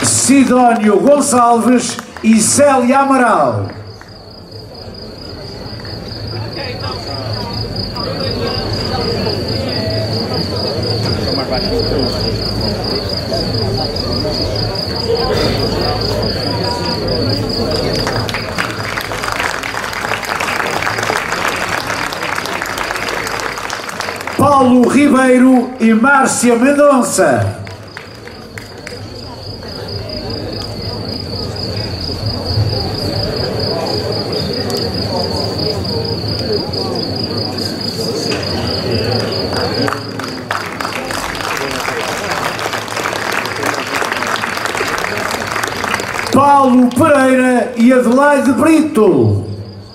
Sidónio Gonçalves e Célia Amaral. Paulo Ribeiro e Márcia Mendonça. Paulo Pereira e Adelaide Brito.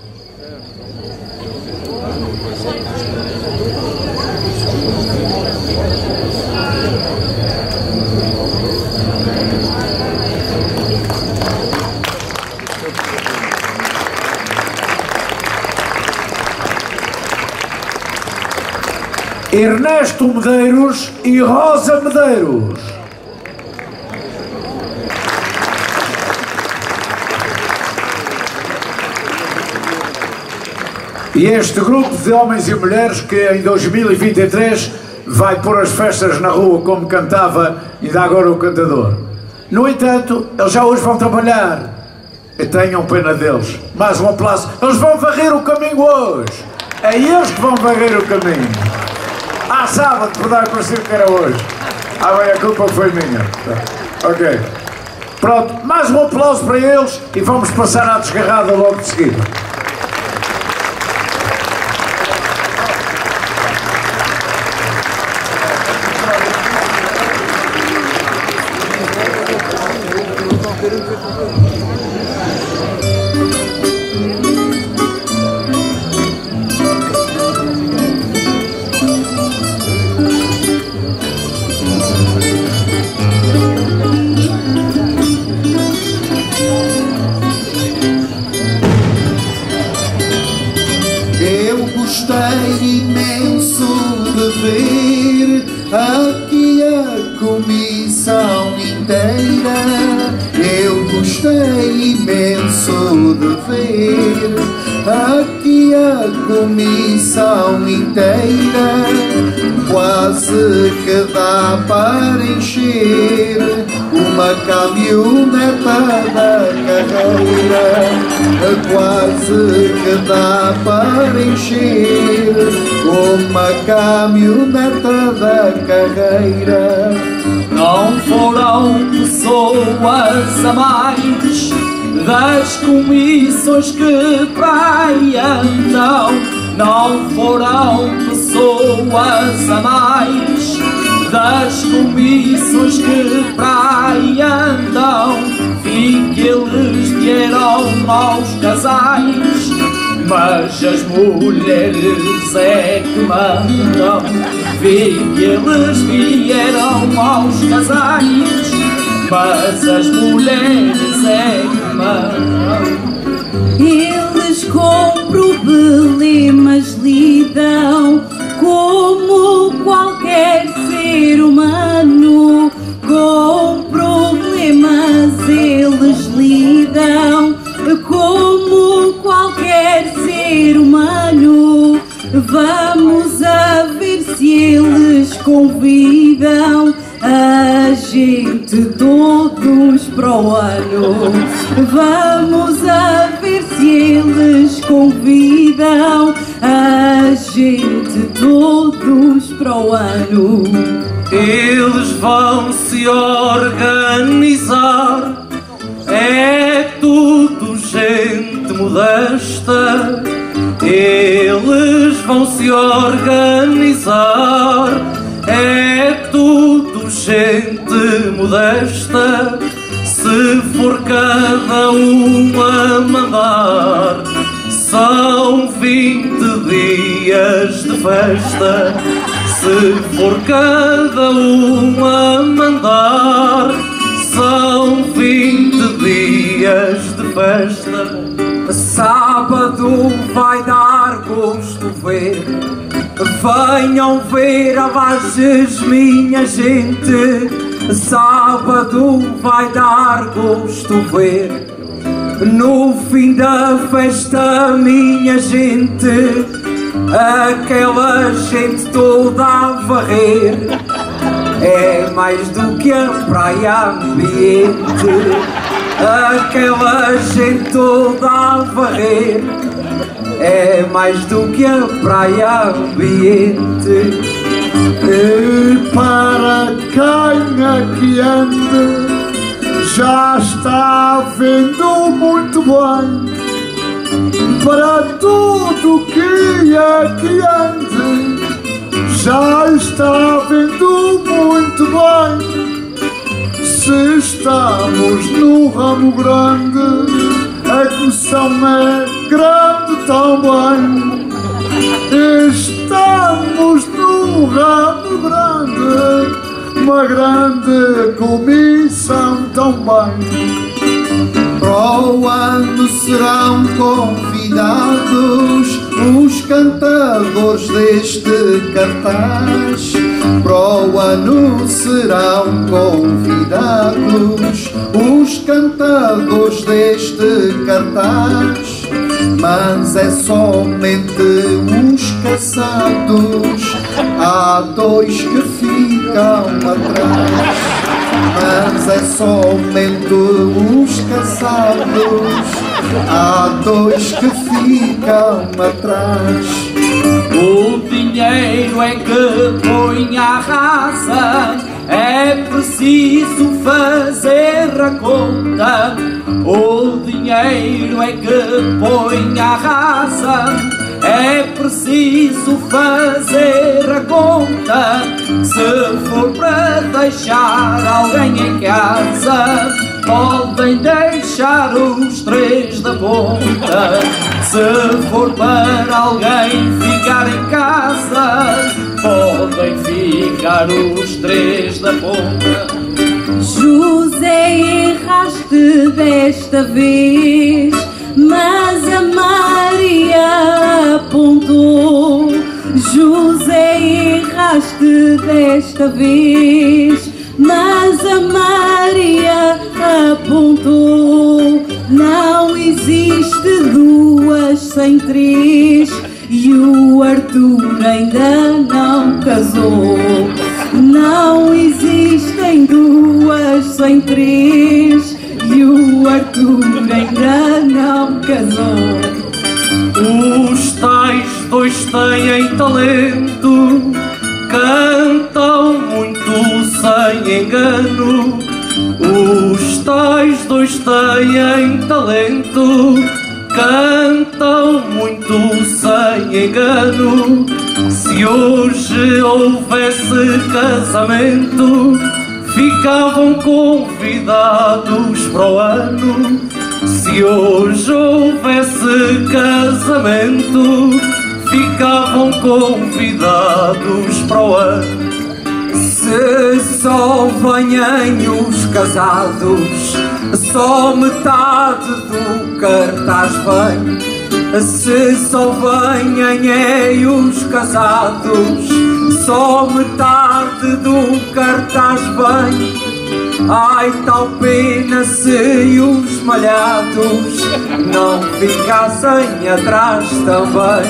Ernesto Medeiros e Rosa Medeiros. E este grupo de homens e mulheres que em 2023 vai pôr as festas na rua como cantava ainda agora o cantador. No entanto, eles já hoje vão trabalhar. E tenham pena deles. Mais um aplauso. Eles vão varrer o caminho hoje. É eles que vão varrer o caminho. Sábado, por dar para si que era hoje. Bem, a culpa foi minha. Ok. Pronto, mais um aplauso para eles e vamos passar à desgarrada logo de seguida. Aqui a comissão inteira, eu gostei imenso de ver. Aqui a comissão inteira, quase que dá para encher uma caminhoneta da carreira. Quase que dá para encher uma caminhoneta da carreira. Não foram pessoas a mais das comissões que para aí andam. Não foram pessoas a mais das comissões que para aí andam. Vi que eles vieram aos casais, mas as mulheres é que mandam. Vi que eles vieram aos casais, mas as mulheres é que mandam. Eles com problemas lidam como qualquer ser humano. Com problemas eles lidam como qualquer ser humano. Vamos a ver se eles convidam a gente todos para o ano. Vamos a ver se eles convidam a gente todos para o ano. Eles vão se organizar, é tudo gente modesta. Eles vão se organizar, é tudo gente modesta. Se for cada um a mandar, são 20 dias de festa. Se for cada um a mandar, são 20 dias de festa. Sábado vai dar gosto ver. Venham ver a Lages, minha gente. sábado vai dar gosto ver. No fim da festa, minha gente, aquela gente toda a varrer. É mais do que a praia ambiente, aquela gente toda a varrer. É mais do que a praia ambiente. E para quem aqui anda, já está vendo muito bem. Para tudo que aqui ande, já está vendo muito bem. Se estamos no ramo grande, a comissão é grande também. Estamos no ramo grande, uma grande comissão também. Para o ano serão convidados os cantadores deste cartaz. Para o ano serão convidados os cantadores deste cartaz. Mas é somente os casados, há dois que ficam atrás. Mas é somente os casados, há dois que ficam atrás. O dinheiro é que põe a raça, é preciso fazer a conta. O dinheiro é que põe a raça, é preciso fazer a conta. Se for para deixar alguém em casa, podem deixar os três da ponta. Se for para alguém ficar em casa, podem ficar os três da ponta. José, erraste desta vez, mas a Maria apontou. José, erraste desta vez, mas a Maria apontou. Não existe duas sem três, e o Arthur ainda não casou. Não existem duas sem três, e o Arthur ainda não casou. Os tais dois têm talento, cantam muito sem engano. Os tais dois têm talento, cantam muito sem engano. Se hoje houvesse casamento, ficavam convidados para o ano. Se hoje houvesse casamento, ficavam convidados para o ano. Se só venham os casados, só metade do cartaz vem. Se só venham os casados, só metade do cartaz vem. Ai, tal pena se os malhados não ficassem atrás também.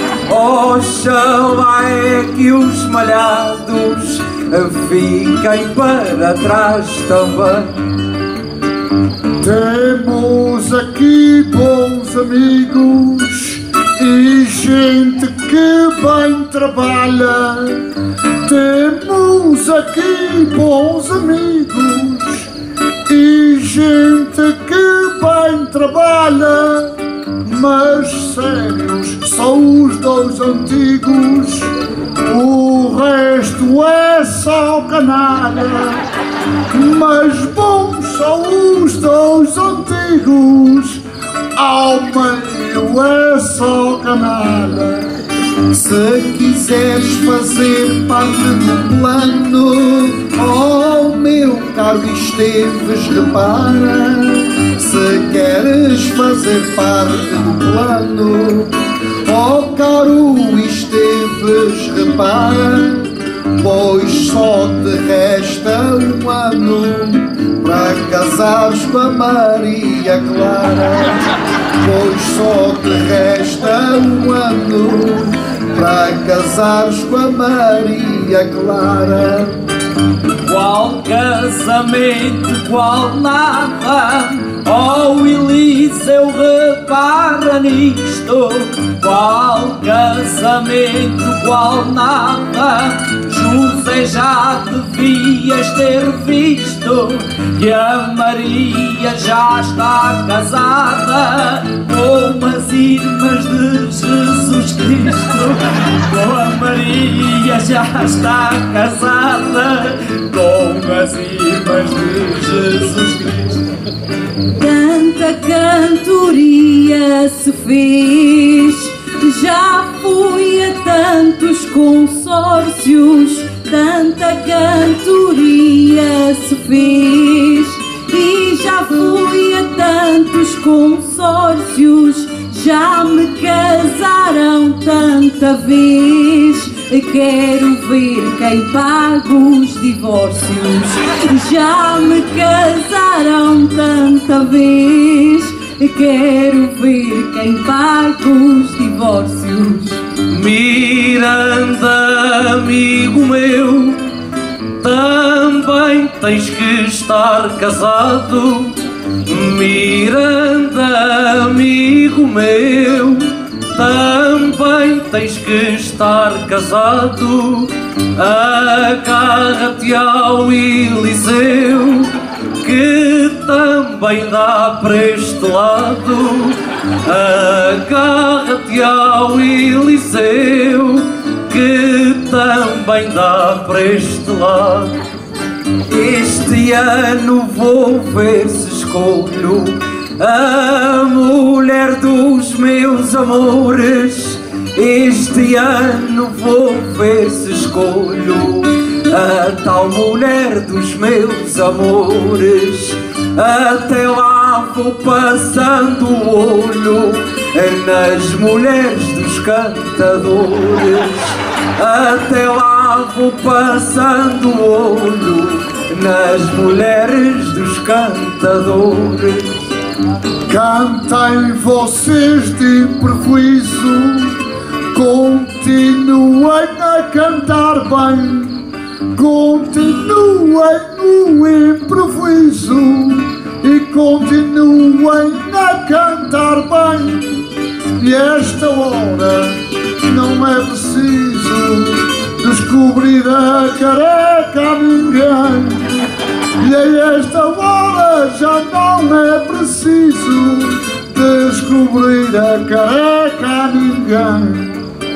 Oxalá é que os malhados fiquem para trás também. Temos aqui bons amigos e gente que bem trabalha. Temos aqui bons amigos e gente que bem trabalha. Mas sérios são os dois antigos, o resto é só canalha. Mas bons são os dois antigos, ao meio é só canalha. Se quiseres fazer parte do plano, oh meu caro Esteves, repara. Se queres fazer parte do plano, oh caro Esteves, repara, pois só te resta um ano para casares com a Maria Clara. Pois só te resta um ano para casares com a Maria Clara. Qual casamento, qual nada, oh Eliseu, repara nisto. Qual casamento, qual nada, José, já devias ter visto que a Maria já está casada com as irmãs de Jesus Cristo. Com a Maria já está casada com as irmãs de Jesus Cristo. Tanta cantoria se fez, já fui a tantos consórcios. Tanta cantoria se fez e já fui a tantos consórcios. Já me casaram tanta vez, quero ver quem paga os divórcios. Já me casaram tanta vez, quero ver quem paga os divórcios. Miranda, amigo meu, também tens que estar casado. Miranda, amigo meu, também tens que estar casado. Agarra-te ao Eliseu, que também dá para este lado. Agarra-te ao Eliseu, que também dá para este lado. Este ano vou ver se escolho a mulher dos meus amores. Este ano vou ver se escolho a tal mulher dos meus amores. Até lá vou passando o olho nas mulheres dos cantadores. Até lá vou passando o olho nas mulheres dos cantadores. Cantem vocês de prejuízo, continuem a cantar bem. Continuem no improviso e continuem a cantar bem. E esta hora não é preciso descobrir a careca a ninguém. E a esta hora já não é preciso descobrir a careca a ninguém.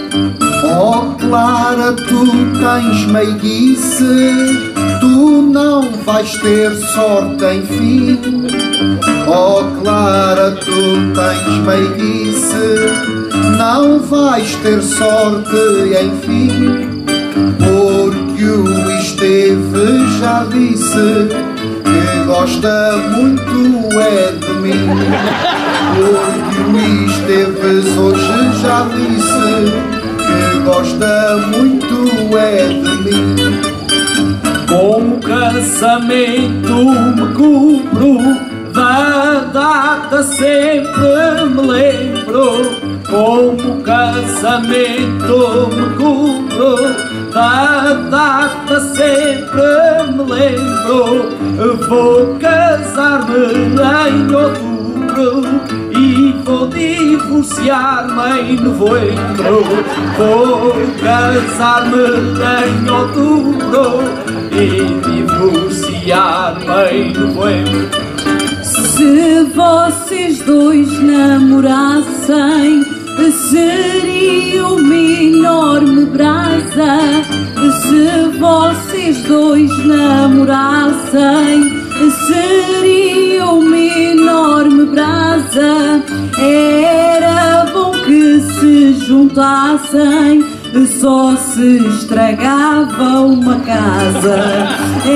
Oh Clara, tu tens meiguice, tu não vais ter sorte enfim. Oh Clara, tu tens meiguice, não vais ter sorte enfim. Porque o Esteve já disse que gosta muito é de mim. Porque o Esteves hoje já disse que gosta muito é de mim. Com o casamento me cubro, da data sempre me lembro. Com o casamento me cubro, da data sempre me lembro. Vou casar-me em outubro e vou divorciar-me em novembro. Vou casar-me em outubro e divorciar-me em novembro. Se vocês dois namorassem, seria uma enorme brasa. Se vocês dois namorassem, seria uma enorme brasa. Era bom que se juntassem, só se estragava uma casa.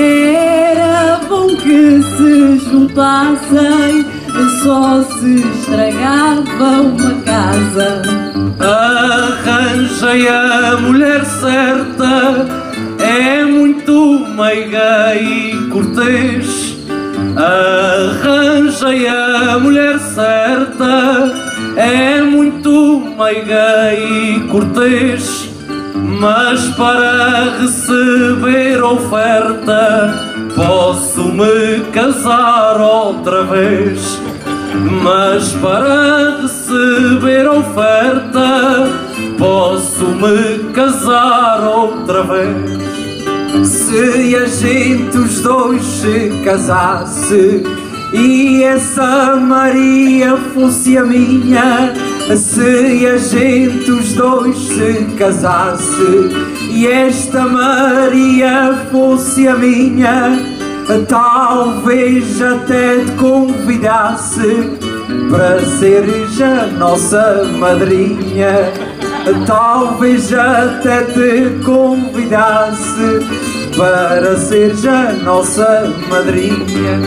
Era bom que se juntassem, só se estragava uma casa. Arranjei a mulher certa, é muito meiga e cortês. Arranjei a mulher certa, é muito meiga e cortês, mas para receber oferta posso me casar outra vez. Mas para receber oferta posso me casar outra vez. Se a gente os dois se casasse e essa Maria fosse a minha, se a gente os dois se casasse e esta Maria fosse a minha, talvez até te convidasse para seres a nossa madrinha. Talvez até te convidasse para seres a nossa madrinha.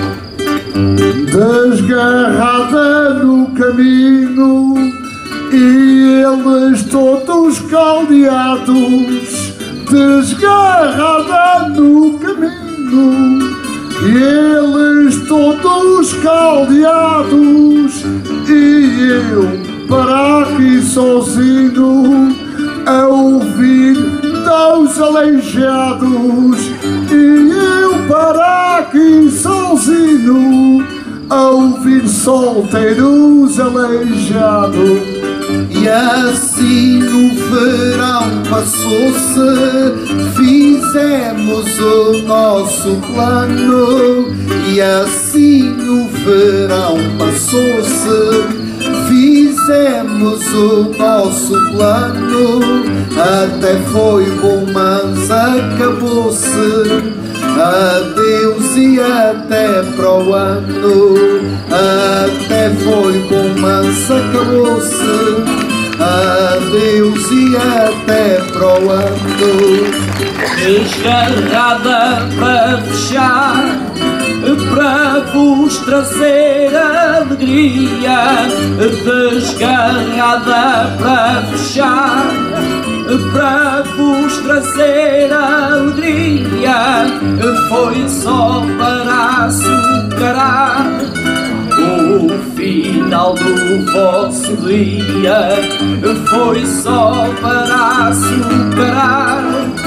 Desgarrada no caminho e eles todos caldeados. Desgarrada no caminho e eles todos caldeados, e eu para aqui sozinho a ouvir dos aleijados, e eu para aqui sozinho a ouvir solteiros aleijados. E assim o verão passou-se, fizemos o nosso plano. E assim o verão passou-se, fizemos o nosso plano. Até foi bom, mas acabou-se. Adeus e até para o ano. Até foi bom, mas acabou-se. Adeus e até para o ano. Desgarrada para fechar, para vos trazer alegria. Desgarrada para fechar, para vos trazer alegria. Foi só para açucarar o final do vosso dia. Foi só para açucarar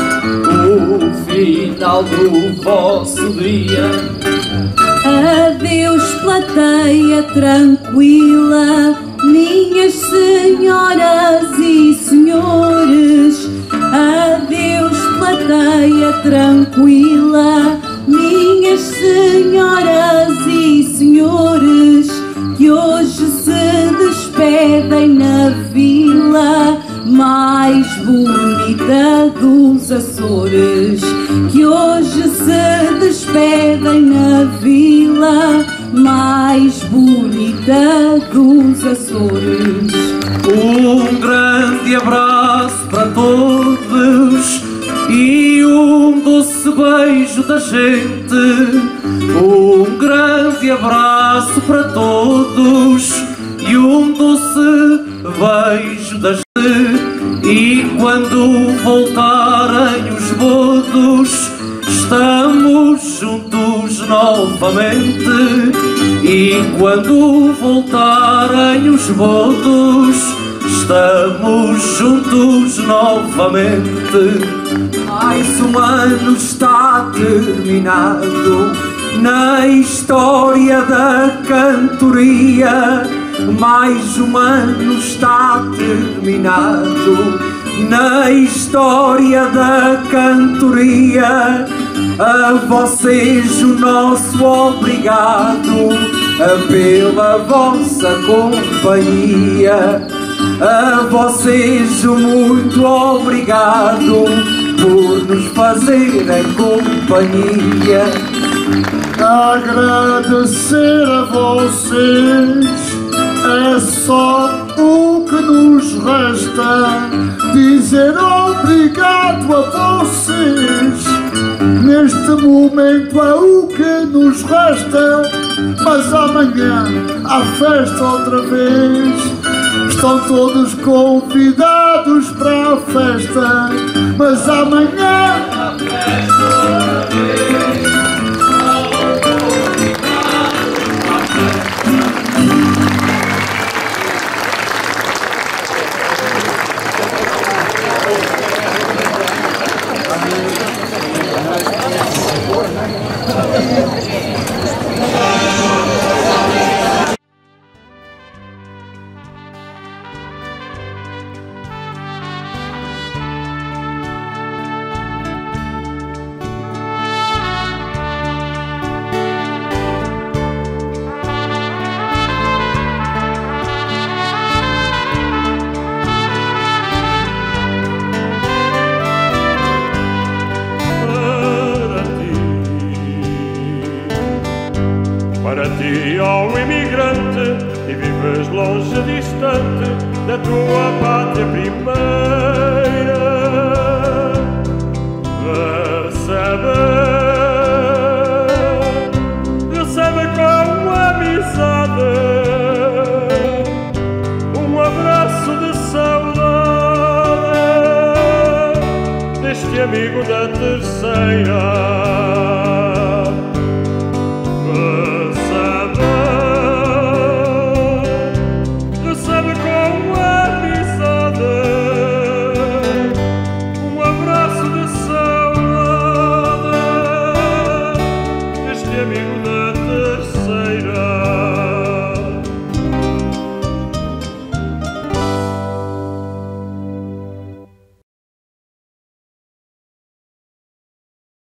o final do vosso dia. Adeus, plateia tranquila, minhas senhoras e senhores. Adeus, plateia tranquila, minhas senhoras e senhores, que hoje se despedem na vila mais bonita dos Açores, que hoje se despedem na vila mais bonita dos Açores. Um grande abraço para todos e um doce beijo da gente. Um grande abraço para todos e um doce beijo da gente. E quando voltarem os bodos, estamos juntos novamente. E quando voltarem os bodos, estamos juntos novamente. Mais um ano está terminado na história da cantoria. Mais um ano está terminado na história da cantoria. A vocês o nosso obrigado pela vossa companhia. A vocês o muito obrigado por nos fazerem companhia. Agradecer a vocês é só o que nos resta. Dizer obrigado a vocês neste momento é o que nos resta. Mas amanhã há festa outra vez. Estão todos convidados para a festa. Mas amanhã Para ti, ó imigrante, e vives longe, distante da tua pátria primeira.